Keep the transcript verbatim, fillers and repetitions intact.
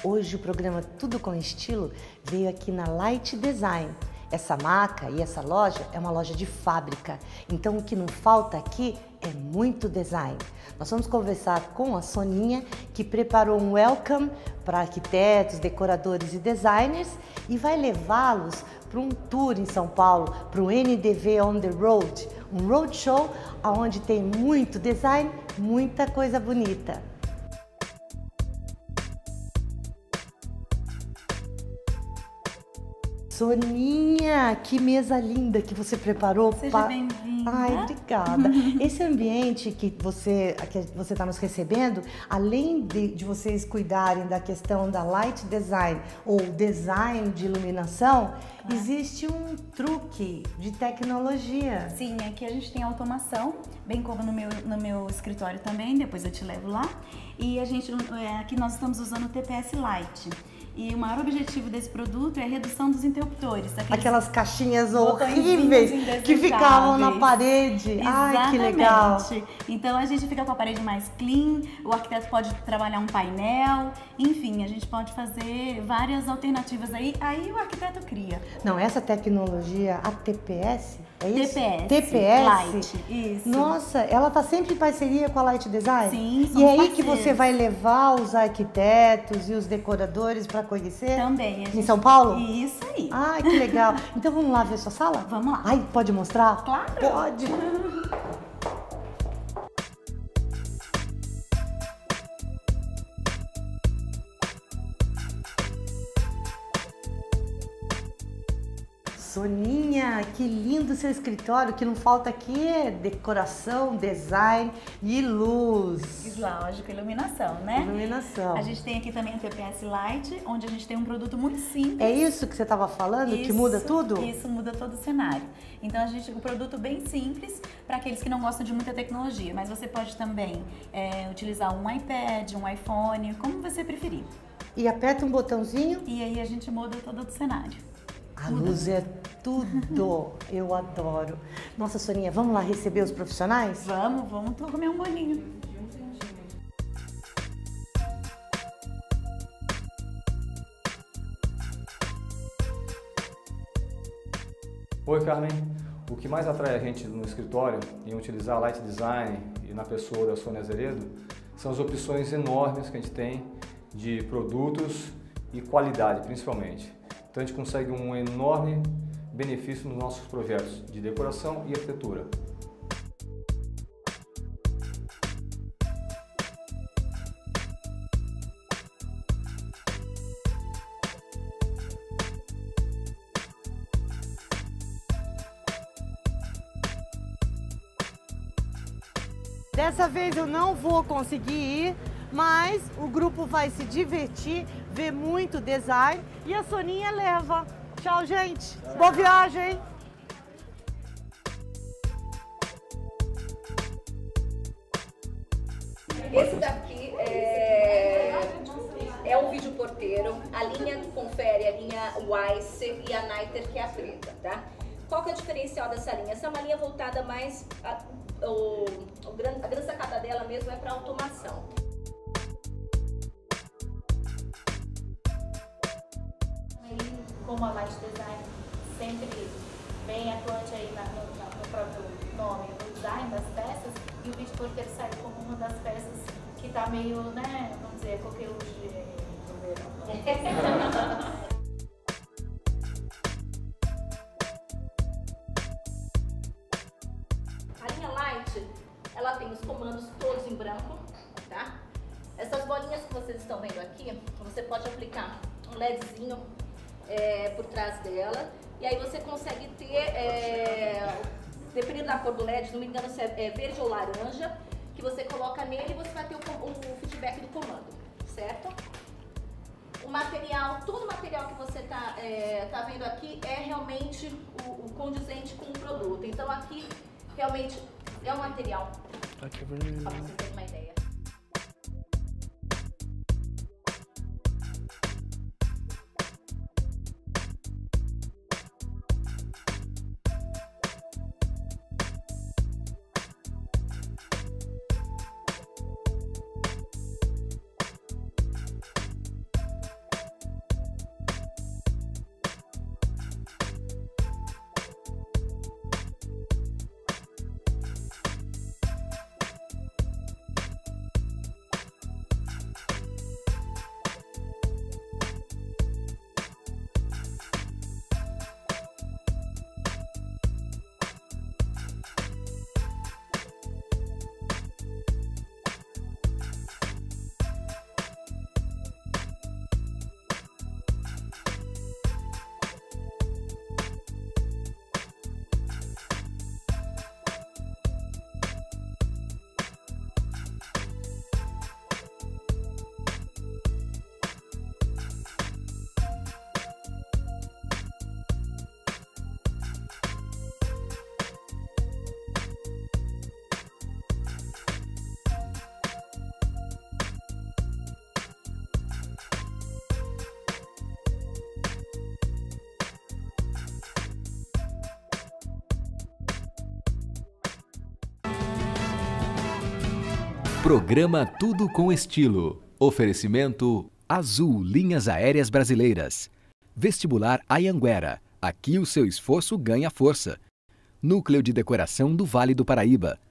Hoje o programa Tudo com Estilo veio aqui na Light Design. Essa marca e essa loja é uma loja de fábrica, então o que não falta aqui é muito design. Nós vamos conversar com a Soninha, que preparou um welcome para arquitetos, decoradores e designers e vai levá-los para um tour em São Paulo, para o N D V On The Road, um roadshow onde tem muito design, muita coisa bonita. Soninha, que mesa linda que você preparou. Seja pa... bem-vinda. Ai, obrigada. Esse ambiente que você que você está nos recebendo, além de, de vocês cuidarem da questão da light design ou design de iluminação, ah. existe um truque de tecnologia. Sim, aqui a gente tem automação, bem como no meu, no meu escritório também, depois eu te levo lá. E a gente, aqui nós estamos usando o T P S Light. E o maior objetivo desse produto é a redução dos interruptores. Aquelas caixinhas horríveis que ficavam na parede. Exatamente. Ai, que legal. Então a gente fica com a parede mais clean, o arquiteto pode trabalhar um painel, enfim, a gente pode fazer várias alternativas aí, aí o arquiteto cria. Não, essa tecnologia, a T P S, é isso? T P S. T P S? Light, isso. Nossa, ela tá sempre em parceria com a Light Design? Sim, E é aí parceiros. que você vai levar os arquitetos e os decoradores para conhecer? Também. A gente... Em São Paulo? Isso aí. Ai, que legal. Então vamos lá ver sua sala? Vamos lá. Ai, pode mostrar? Claro. Pode. Soninha, que lindo seu escritório, o que não falta aqui é decoração, design e luz. Lógico, iluminação, né? Iluminação. A gente tem aqui também o T P S Light, onde a gente tem um produto muito simples. É isso que você estava falando, isso, que muda tudo? Isso, muda todo o cenário. Então a gente tem um produto bem simples para aqueles que não gostam de muita tecnologia, mas você pode também é, utilizar um iPad, um iPhone, como você preferir. E aperta um botãozinho. E aí a gente muda todo o cenário. A luz é tudo, eu adoro. Nossa, Soninha, vamos lá receber os profissionais? Vamos, vamos comer um bolinho. Oi, Carmen. O que mais atrai a gente no escritório em utilizar Light Design e na pessoa da Sônia Azeredo são as opções enormes que a gente tem de produtos e qualidade, principalmente. Então a gente consegue um enorme benefício nos nossos projetos de decoração e arquitetura. Dessa vez eu não vou conseguir ir, mas o grupo vai se divertir, ver muito design e a Soninha leva. Tchau, gente. Tchau. Boa viagem. Esse daqui é, é um vídeo porteiro. A linha confere, a linha Weiss e a Niter, que é a preta, tá? Qual que é o diferencial dessa linha? Essa é uma linha voltada mais... A, o, o, a grande sacada dela mesmo é para automação. Como a Light Design sempre bem atuante aí na, no, no próprio nome, no design das peças, e o vídeo porteiro sai como uma das peças que está meio, né, vamos dizer, coqueluche do verão. A linha Light, ela tem os comandos todos em branco, tá? Essas bolinhas que vocês estão vendo aqui, você pode aplicar um LEDzinho É, por trás dela, e aí você consegue ter, é, dependendo da cor do L E D, não me engano se é, é verde ou laranja, que você coloca nele e você vai ter o, o, o feedback do comando, certo? O material, todo o material que você está é, tá vendo aqui é realmente o, o condizente com o produto, então aqui realmente é um material, para você ter uma ideia. Programa Tudo com Estilo. Oferecimento Azul Linhas Aéreas Brasileiras. Vestibular Anhanguera. Aqui o seu esforço ganha força. Núcleo de Decoração do Vale do Paraíba.